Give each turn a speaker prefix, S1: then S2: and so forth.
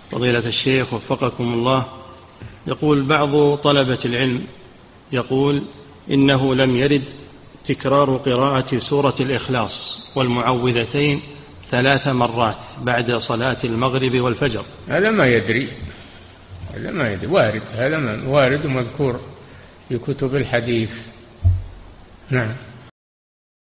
S1: فضيلة الشيخ وفقكم الله، يقول بعض طلبة العلم يقول إنه لم يرد تكرار قراءة سورة الإخلاص والمعوذتين 3 مرات بعد صلاة المغرب والفجر.
S2: هذا ما يدري وارد، هذا وارد ومذكور في كتب الحديث. نعم.